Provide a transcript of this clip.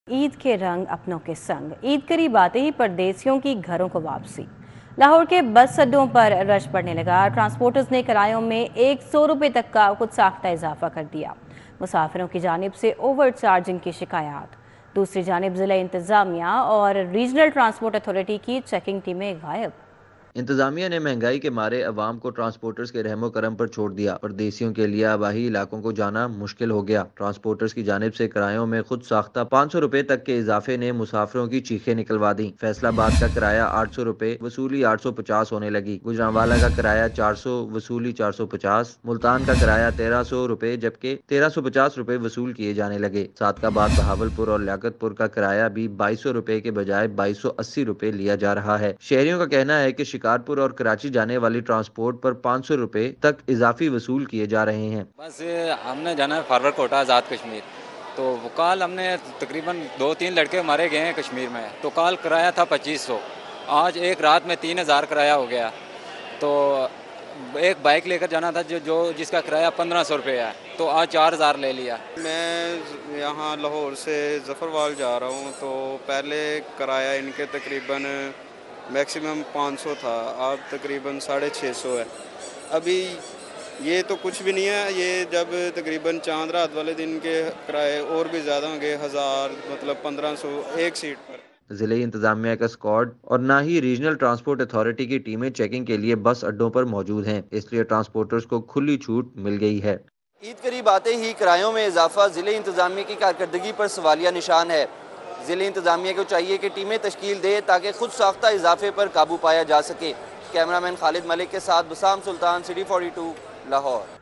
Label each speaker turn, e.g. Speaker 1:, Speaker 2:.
Speaker 1: ईद के रंग अपनों के संग। ईद करीब आते ही परदेसियों की घरों को वापसी। लाहौर के बस अड्डों पर रश पड़ने लगा। ट्रांसपोर्टर्स ने किरायों में 100 रुपये तक का खुद साख्ता इजाफा कर दिया। मुसाफिरों की जानिब से ओवर चार्जिंग की शिकायत। दूसरी जानिब जिला इंतजामिया और रीजनल ट्रांसपोर्ट अथॉरिटी की चेकिंग टीमें गायब।
Speaker 2: इंतजामिया ने महंगाई के मारे अवाम को ट्रांसपोर्टर्स के रहमो करम पर छोड़ दिया। परदेसियों के लिए आबाही इलाकों को जाना मुश्किल हो गया। ट्रांसपोर्टर्स की जानिब से किरायों में खुद साख्ता 500 रुपए तक के इजाफे ने मुसाफिरों की चीखें निकलवा दी। फैसलाबाद का किराया 800 रुपए वसूली 850 होने लगी। गुजरांवाला का किराया 400 वसूली 450। मुल्तान का किराया 1300 रुपए जबकि 1350 रुपए वसूल किए जाने लगे। सादकाबाद, बहावलपुर और लियाकतपुर का किराया भी 2200 रुपए के बजाय 2280 रुपए लिया जा रहा है। शहरियों का कहना है कि शिकारपुर और कराची जाने वाली ट्रांसपोर्ट पर 500 रुपए तक इजाफी वसूल किए जा रहे हैं।
Speaker 3: बस हमने जाना है फॉरवर्ड कोटा आज़ाद कश्मीर, तो वो कल हमने तकरीबन 2-3 लड़के मारे गए हैं कश्मीर में, तो कल किराया था 2500। आज एक रात में 3000 किराया हो गया। तो एक बाइक लेकर जाना था जो जिसका किराया 1500 रुपये है, तो आज 4000 ले लिया।
Speaker 4: मैं यहाँ लाहौर से जफरवाल जा रहा हूँ, तो पहले किराया इनके तकरीबन मैक्सिमम 500 था, अब तकरीबन 650 है। अभी ये तो कुछ भी नहीं है, ये जब तकरीबन चांद रात वाले दिन के किराए और भी ज़्यादा होंगे, 1000 मतलब 1500 एक सीट पर।
Speaker 2: जिले इंतजामिया का स्क्वाड और न ही रीजनल ट्रांसपोर्ट अथॉरिटी की टीमें चेकिंग के लिए बस अड्डों पर मौजूद हैं, इसलिए ट्रांसपोर्टर्स को खुली छूट मिल गई है।
Speaker 5: ईद करीब आते ही किरायों में इजाफा जिले इंतजामिया की कारकर्दगी पर सवालिया निशान है। जिले इंतजामिया को चाहिए कि टीमें तश्कील दे ताकि खुद साख्ता इजाफे पर काबू पाया जा सके। कैमरामैन खालिद मलिक के साथ बसाम सुल्तान, सिटी 42, लाहौर।